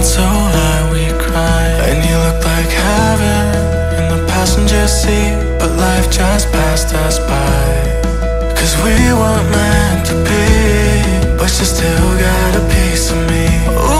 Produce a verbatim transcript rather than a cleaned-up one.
so high we cried. And you looked like heaven in the passenger seat, but life just passed us by. Cause we weren't meant to be, but you still got a piece of me. Ooh.